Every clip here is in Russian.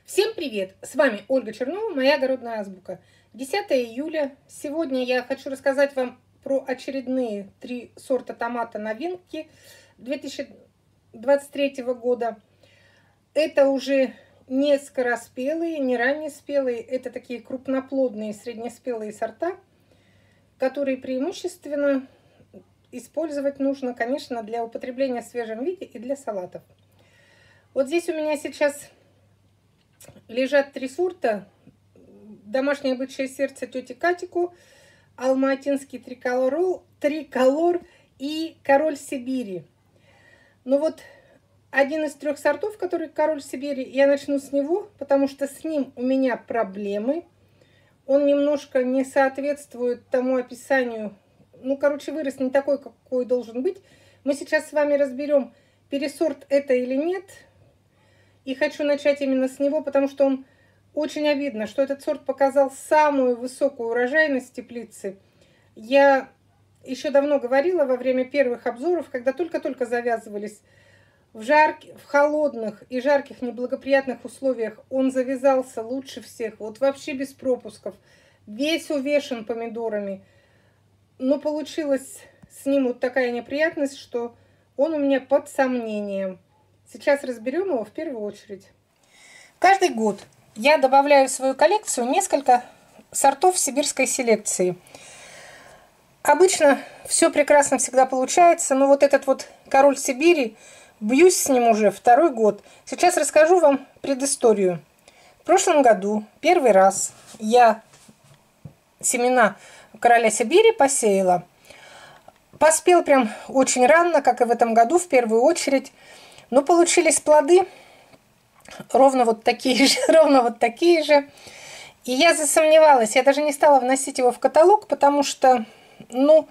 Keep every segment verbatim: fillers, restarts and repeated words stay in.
Всем привет! С вами Ольга Чернова, моя огородная азбука. десятое июля. Сегодня я хочу рассказать вам про очередные три сорта томата новинки две тысячи двадцать третьего года. Это уже не скороспелые, не раннеспелые, это такие крупноплодные среднеспелые сорта, которые преимущественно использовать нужно, конечно, для употребления в свежем виде и для салатов. Вот здесь у меня сейчас лежат три сорта: домашнее бычье сердце тети Катику, алматинский триколор, триколор и король Сибири. Ну вот один из трех сортов, который король Сибири, я начну с него, потому что с ним у меня проблемы. Он немножко не соответствует тому описанию. Ну, короче, вырос не такой, какой должен быть. Мы сейчас с вами разберем, пересорт это или нет. И хочу начать именно с него, потому что он очень обидно, что этот сорт показал самую высокую урожайность теплицы. Я еще давно говорила во время первых обзоров, когда только-только завязывались в, жарких, в холодных и жарких неблагоприятных условиях, он завязался лучше всех, вот вообще без пропусков, весь увешан помидорами. Но получилась с ним вот такая неприятность, что он у меня под сомнением. Сейчас разберем его в первую очередь. Каждый год я добавляю в свою коллекцию несколько сортов сибирской селекции. Обычно все прекрасно всегда получается, но вот этот вот король Сибири, бьюсь с ним уже второй год. Сейчас расскажу вам предысторию. В прошлом году первый раз я семена короля Сибири посеяла. Поспел прям очень рано, как и в этом году в первую очередь. Но получились плоды ровно вот такие же, ровно вот такие же. И я засомневалась, я даже не стала вносить его в каталог, потому что, ну,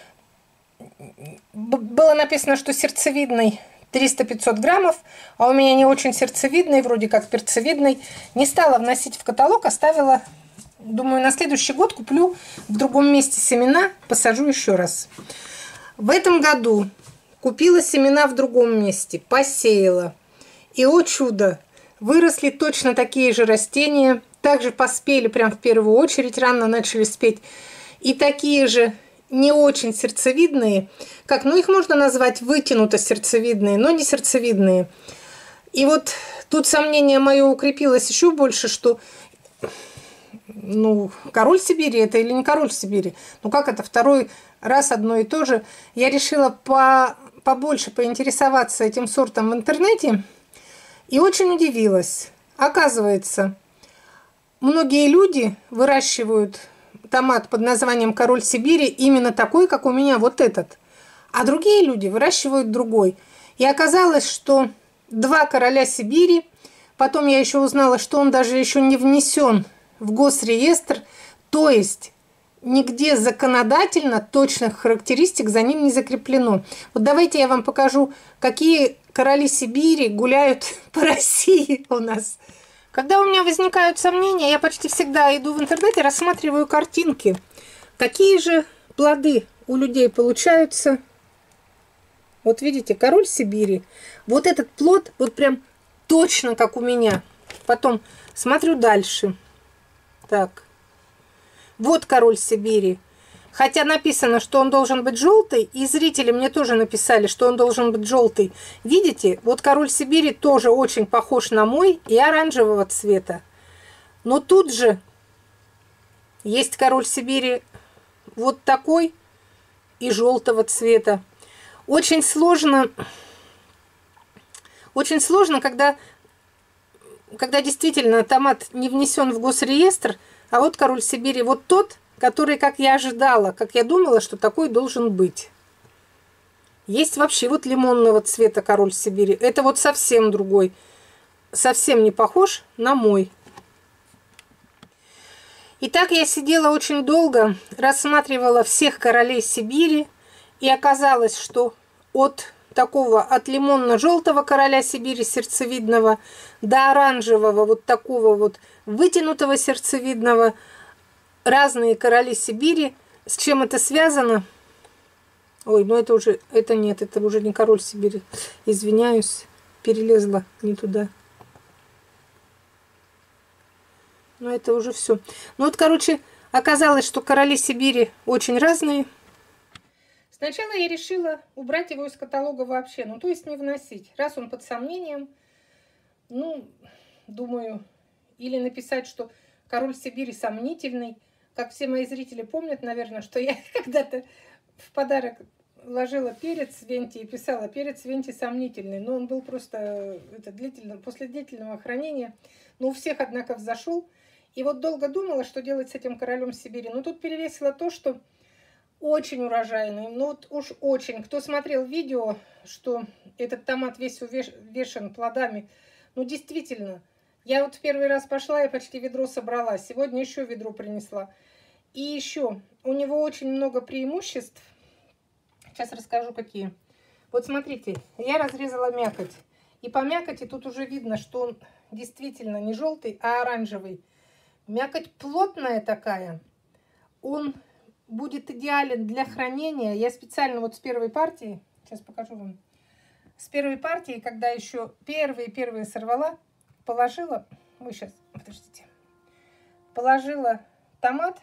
было написано, что сердцевидный триста-пятьсот граммов, а у меня не очень сердцевидный, вроде как перцевидный. Не стала вносить в каталог, оставила, думаю, на следующий год куплю в другом месте семена, посажу еще раз. В этом году купила семена в другом месте, посеяла. И, о чудо, выросли точно такие же растения. Также поспели прям в первую очередь, рано начали спеть. И такие же не очень сердцевидные, как, ну, их можно назвать вытянуто сердцевидные, но не сердцевидные. И вот тут сомнение мое укрепилось еще больше, что, ну, король Сибири это или не король Сибири? Ну, как это второй раз одно и то же? Я решила по... побольше поинтересоваться этим сортом в интернете и очень удивилась. Оказывается, многие люди выращивают томат под названием король Сибири именно такой, как у меня вот этот, а другие люди выращивают другой. И оказалось, что два короля Сибири, потом я еще узнала, что он даже еще не внесен в госреестр, то есть нигде законодательно точных характеристик за ним не закреплено. Вот давайте я вам покажу, какие короли Сибири гуляют по России у нас. Когда у меня возникают сомнения, я почти всегда иду в интернете, рассматриваю картинки. Какие же плоды у людей получаются. Вот видите, король Сибири. Вот этот плод, вот прям точно как у меня. Потом смотрю дальше. Так. Вот король Сибири. Хотя написано, что он должен быть желтый, и зрители мне тоже написали, что он должен быть желтый. Видите, вот король Сибири тоже очень похож на мой и оранжевого цвета. Но тут же есть король Сибири вот такой и желтого цвета. Очень сложно, очень сложно, когда, когда действительно томат не внесен в госреестр. А вот король Сибири, вот тот, который, как я ожидала, как я думала, что такой должен быть. Есть вообще вот лимонного цвета король Сибири. Это вот совсем другой. Совсем не похож на мой. Итак, я сидела очень долго, рассматривала всех королей Сибири. И оказалось, что от такого, от лимонно-желтого короля Сибири сердцевидного до оранжевого вот такого вот вытянутого сердцевидного, разные короли Сибири. С чем это связано? Ой, ну это уже, это нет, это уже не король Сибири. Извиняюсь, перелезла не туда. Но это уже все. Ну вот, короче, оказалось, что короли Сибири очень разные. Сначала я решила убрать его из каталога вообще, ну то есть не вносить. Раз он под сомнением, ну, думаю, или написать, что король Сибири сомнительный. Как все мои зрители помнят, наверное, что я когда-то в подарок ложила перец Венти и писала: перец Венти сомнительный. Но он был просто это, длительно, после длительного хранения. Но у всех, однако, взошел. И вот долго думала, что делать с этим королем Сибири. Но тут перевесило то, что очень урожайный. Ну вот уж очень. Кто смотрел видео, что этот томат весь увешан плодами, ну действительно. Я вот в первый раз пошла и почти ведро собрала. Сегодня еще ведро принесла. И еще у него очень много преимуществ. Сейчас расскажу, какие. Вот смотрите, я разрезала мякоть. И по мякоти тут уже видно, что он действительно не желтый, а оранжевый. Мякоть плотная такая. Он будет идеален для хранения. Я специально вот с первой партии, сейчас покажу вам, с первой партии, когда еще первые-первые сорвала, положила, вы сейчас, подождите, положила томат,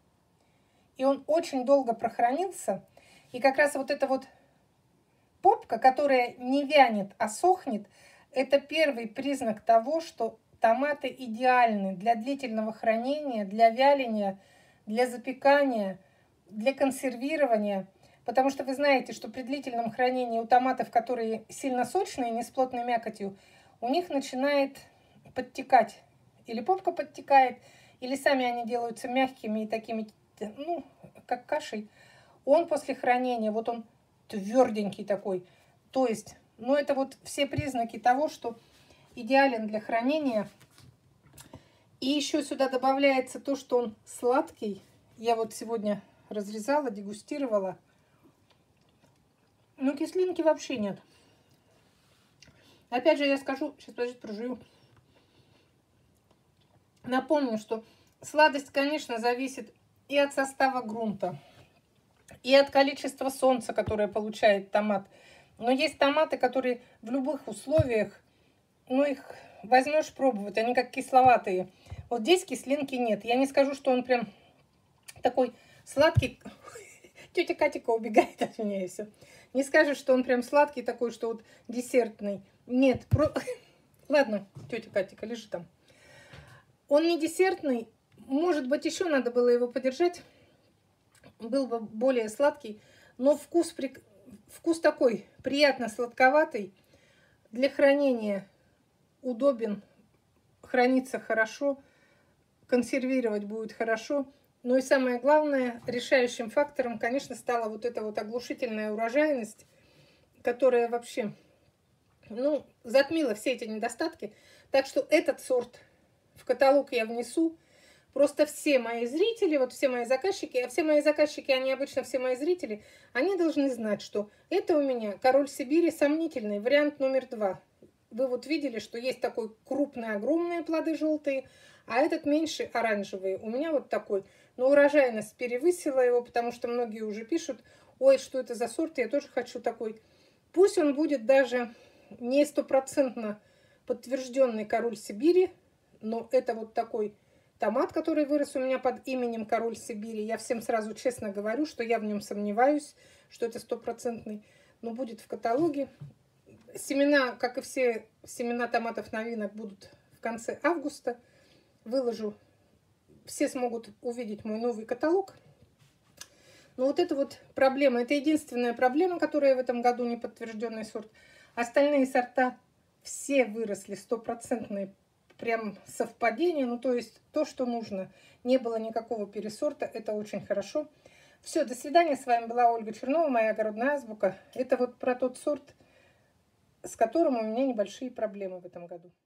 и он очень долго прохранился. И как раз вот эта вот попка, которая не вянет, а сохнет, это первый признак того, что томаты идеальны для длительного хранения, для вяления, для запекания, для консервирования. Потому что вы знаете, что при длительном хранении у томатов, которые сильно сочные, не с плотной мякотью, у них начинает подтекать. Или попка подтекает, или сами они делаются мягкими и такими, ну, как кашей. Он после хранения, вот он тверденький такой. То есть, ну, это вот все признаки того, что идеален для хранения. И еще сюда добавляется то, что он сладкий. Я вот сегодня разрезала, дегустировала. Ну, кислинки вообще нет. Опять же, я скажу, сейчас, подождите, прожую. Напомню, что сладость, конечно, зависит и от состава грунта, и от количества солнца, которое получает томат. Но есть томаты, которые в любых условиях, ну, их возьмешь пробовать, они как кисловатые. Вот здесь кислинки нет. Я не скажу, что он прям такой сладкий. Тетя Катика убегает от меня и все. Не скажешь, что он прям сладкий такой, что вот десертный. Нет. Про... Ладно, тетя Катика, лежи там. Он не десертный. Может быть, еще надо было его подержать. Был бы более сладкий. Но вкус, при... вкус такой приятно сладковатый. Для хранения удобен. Хранится хорошо. Консервировать будет хорошо. Ну и самое главное, решающим фактором, конечно, стала вот эта вот оглушительная урожайность, которая вообще, ну, затмила все эти недостатки. Так что этот сорт в каталог я внесу. Просто все мои зрители, вот все мои заказчики, а все мои заказчики, они обычно все мои зрители, они должны знать, что это у меня король Сибири сомнительный, вариант номер два. Вы вот видели, что есть такой крупные, огромные плоды желтые, а этот меньше оранжевые. У меня вот такой. Но урожайность перевысила его, потому что многие уже пишут: ой, что это за сорт, я тоже хочу такой. Пусть он будет даже не стопроцентно подтвержденный король Сибири, но это вот такой томат, который вырос у меня под именем король Сибири. Я всем сразу честно говорю, что я в нем сомневаюсь, что это стопроцентный, но будет в каталоге. Семена, как и все семена томатов новинок, будут в конце августа. Выложу, все смогут увидеть мой новый каталог. Но вот это вот проблема, это единственная проблема, которая в этом году не подтвержденный сорт. Остальные сорта все выросли, стопроцентные прям совпадение, ну то есть то, что нужно. Не было никакого пересорта, это очень хорошо. Все, до свидания, с вами была Ольга Чернова, моя огородная азбука. Это вот про тот сорт, с которым у меня небольшие проблемы в этом году.